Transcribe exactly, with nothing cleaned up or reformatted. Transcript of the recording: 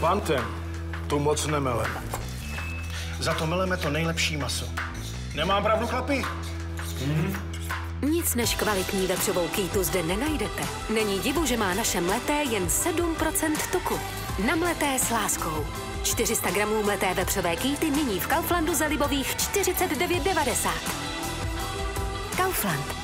Vantem, tu moc nemeleme. Za to meleme to nejlepší maso. Nemám pravdu, chlapi? Mm. Nic než kvalitní vepřovou kýtu zde nenajdete. Není divu, že má naše mleté jen sedm procent tuku. Namleté s láskou. čtyři sta gramů mleté vepřové kýty nyní v Kauflandu za libových čtyřicet devět devadesát. Kaufland.